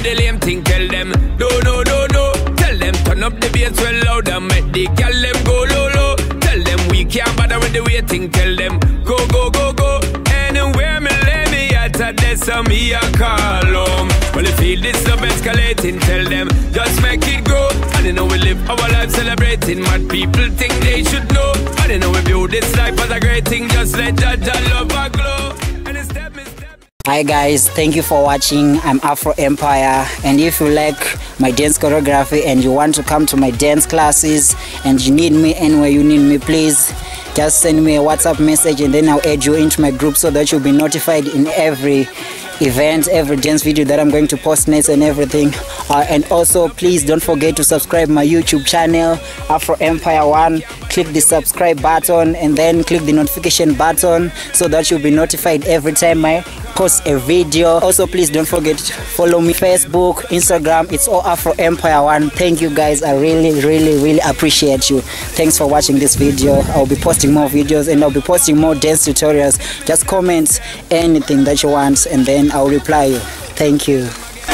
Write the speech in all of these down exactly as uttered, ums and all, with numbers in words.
the lame thing, tell them. No, no, no, no. Tell them turn up the bass well loud and make the girl them go low, low. Tell them we can't bother with the waiting, tell them. Go, go, go, go. Anywhere me lay me at a desk, so me a call home. Well, if feel this love escalating, tell them just make it go. And they know we live our life celebrating what people think they should know. And they know we view this life as a great thing, just let Jah Jah love a glow. And it's step, it's step. Hi guys, thank you for watching. I'm Afro Empire, and if you like my dance choreography and you want to come to my dance classes and you need me anywhere you need me, please just send me a WhatsApp message and then I'll add you into my group so that you'll be notified in every event, every dance video that I'm going to post next and everything. Uh, and also please don't forget to subscribe my YouTube channel, Afro Empire one. Click the subscribe button and then click the notification button so that you'll be notified every time I post a video. Also please don't forget to follow me Facebook, Instagram. It's all Afro Empire one. Thank you guys, I really really really appreciate you. Thanks for watching this video. I'll be posting more videos and I'll be posting more dance tutorials. Just comment anything that you want and then I'll reply you. Thank you.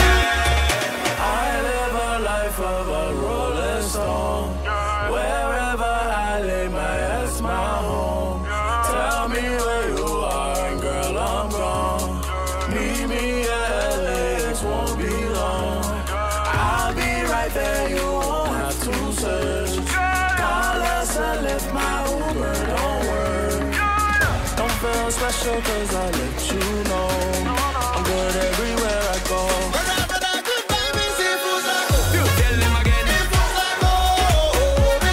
Meet me at L A X, won't be long. I'll be right there, you won't have to search. Call us, I left my Uber, don't worry. Don't feel special cause I let you know.